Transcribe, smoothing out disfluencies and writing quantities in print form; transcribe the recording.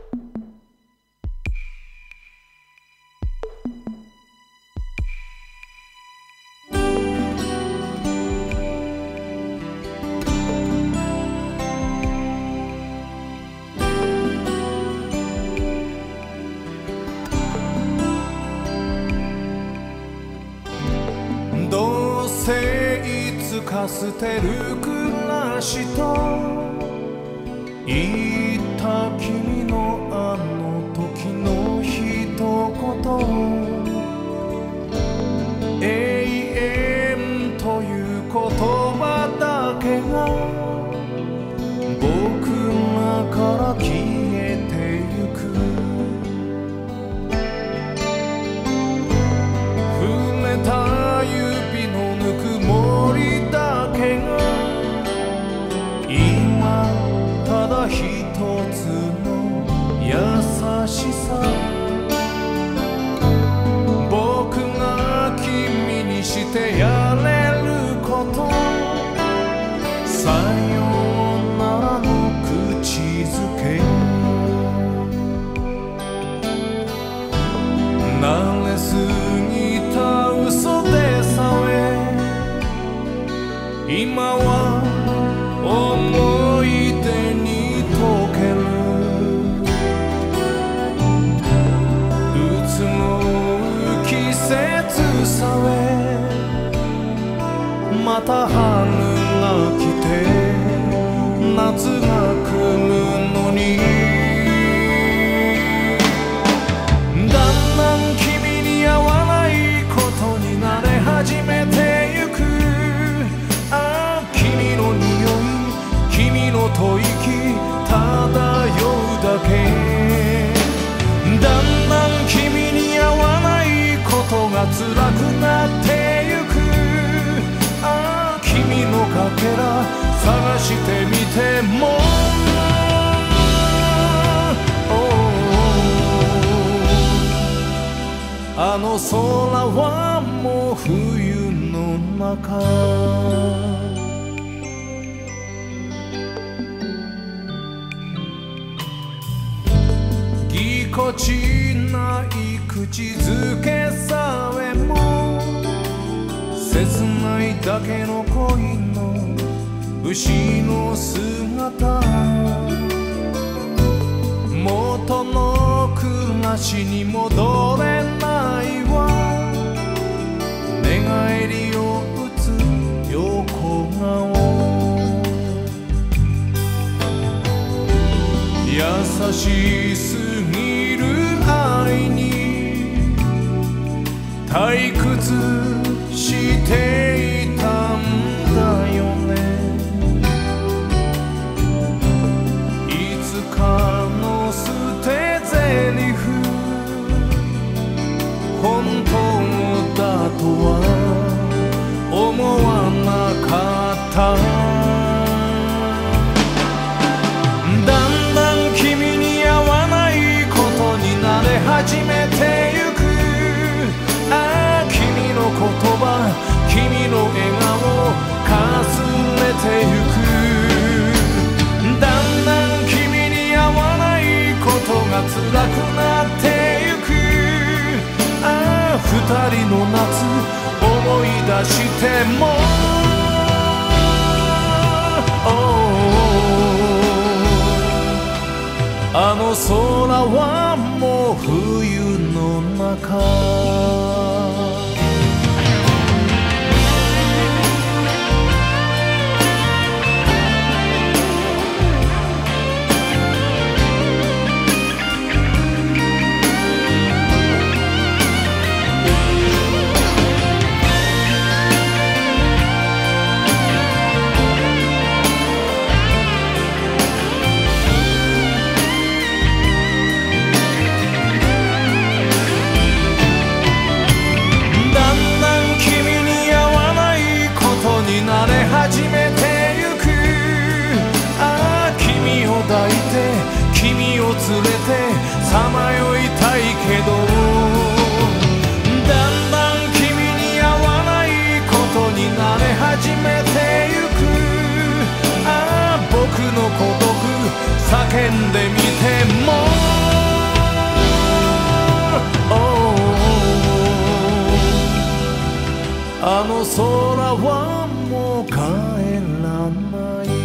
どうせいつか捨てる暮らしと言った君のあの時の一言、永遠という言葉だけが僕らから消えてゆく。触れた指のぬくもりだけが今ただ一つの優しさ。僕が君にしてやれること、さようならの口づけ。慣れすぎた嘘でさえ今は思い出に溶ける。うつむく季節さえまた春が来て夏が来るのに、だんだん君に会わないことに慣れ始めてゆく。ああ君の匂い、君の吐息漂うだけ。だんだん君に会わないことが辛くなってゆく。ああ君のかけら探してみてもあの空はもう冬の中。ぎこちない口づけさえも切ないだけの恋の牛の姿。元の暮らしに戻れないわ。寝返りを打つ横顔。優しすぎる愛に退屈していたんだよね。いつかの捨て台詞本当だとは思わなかった。だんだん君に会わないことに慣れ始めてゆく。ああ君の言葉、君の笑顔かすれてゆく。だんだん君に会わないことが辛くなってゆく。ああ二人の夏思い出してもあの空はもう冬の中。慣れ始めてゆく。ああ君を抱いて君を連れてさまよいたいけど、だんだん君に会わないことに慣れ始めてゆく。ああ僕の孤独叫んでみてもあの空はもう帰らない